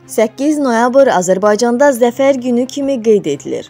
8 noyabr Azərbaycanda Zəfər günü kimi qeyd edilir.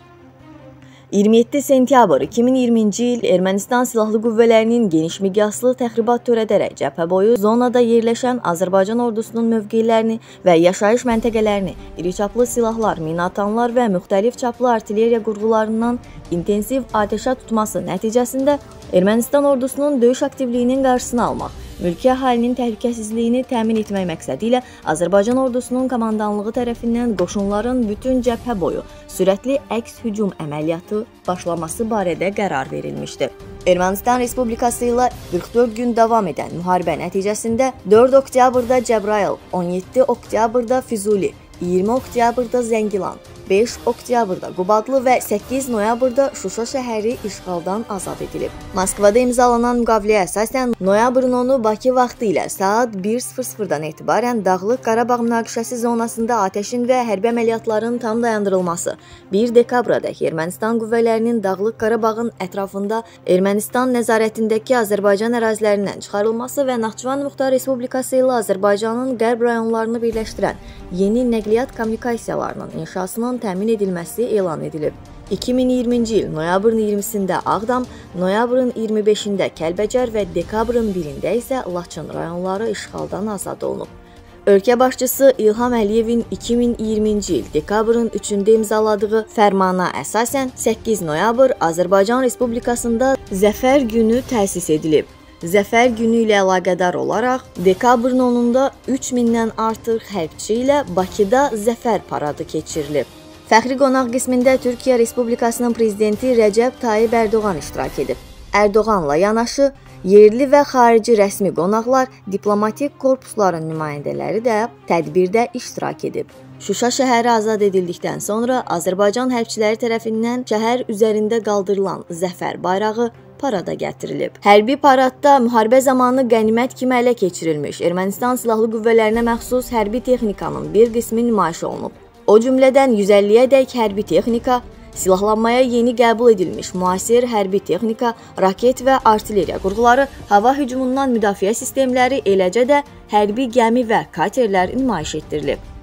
27 sentyabr 2020-ci il Ermənistan Silahlı Qüvvələrinin geniş miqyaslı təxribat törədərək cəbhə boyu zonada yerləşən Azərbaycan ordusunun mövqelərini və yaşayış məntəqələrini iri çaplı silahlar, minatanlar və müxtəlif çaplı artilleriya qurğularından intensiv atəşə tutması nəticəsində Ermənistan ordusunun döyüş aktivliyinin qarşısını almaq, mülki əhalinin təhlükəsizliyini təmin etmək məqsədi ilə Azərbaycan ordusunun komandanlığı tərəfindən qoşunların bütün cəbhə boyu sürətli əks hücum əməliyyatı başlaması barədə qərar verilmişdir. Ermənistan Respublikası ilə 44 gün davam edən müharibə nəticəsində 4 oktyabrda Cəbrayıl, 17 oktyabrda Füzuli, 20 oktyabrda Zəngilan, 5 oktyabrda Qubadlı və 8 noyabrda Şuşa şəhəri işğaldan azad edilib. Moskvada imzalanan müqaviləyə əsasən noyabrın 10-u Bakı vaxtı ilə saat 1:00-dan etibarən Dağlıq Qarabağ münaqişəsi zonasında atəşin və hərbi əməliyyatların tam dayandırılması, 1 dekabradək Ermənistan qüvvələrinin Dağlıq Qarabağın ətrafında Ermənistan nəzarətindəki Azərbaycan ərazilərindən çıxarılması və Naxçıvan Muxtar Respublikası ilə Azərbaycanın qərb rayonlarını birləşdirən yeni nəqliyyat kommunikasiyalarının inşasının təmin edilməsi elan edilib. 2020-ci il noyabrın 20-sində Ağdam, noyabrın 25-də Kəlbəcər və dekabrın 1-də isə Laçın rayonları işğaldan azad olunub. Ölkə başçısı İlham Əliyevin 2020-ci il dekabrın 3-də imzaladığı fərmana əsasən 8 noyabr Azərbaycan Respublikasında Zəfər günü təsis edilib. Zəfər günü ilə əlaqədar olaraq dekabrın 10-da 3000-dən artıq hərbçi ilə Bakıda Zəfər paradı keçirilib. Fəxri qonaq qismində Türkiyə Respublikasının prezidenti Rəcəb Tayyib Ərdoğan iştirak edib. Ərdoğanla yanaşı yerli və xarici rəsmi qonaqlar, diplomatik korpusların nümayəndələri də tədbirdə iştirak edib. Şuşa şəhəri azad edildikdən sonra Azərbaycan hərbçiləri tərəfindən şəhər üzərində qaldırılan Zəfər bayrağı parada gətirilib. Hərbi paradda müharibə zamanı qənimət kimi ələ keçirilmiş Ermənistan Silahlı Qüvvələrinə məxsus hərbi texnikanın bir qismi nümayiş olunub. O cümlədən 150-yədək hərbi texnika, silahlanmaya yeni qəbul edilmiş müasir hərbi texnika, raket və artilleriya qurğuları, hava hücumundan müdafiə sistemləri, eləcə də hərbi gəmi və katerlər nümayiş etdirilib.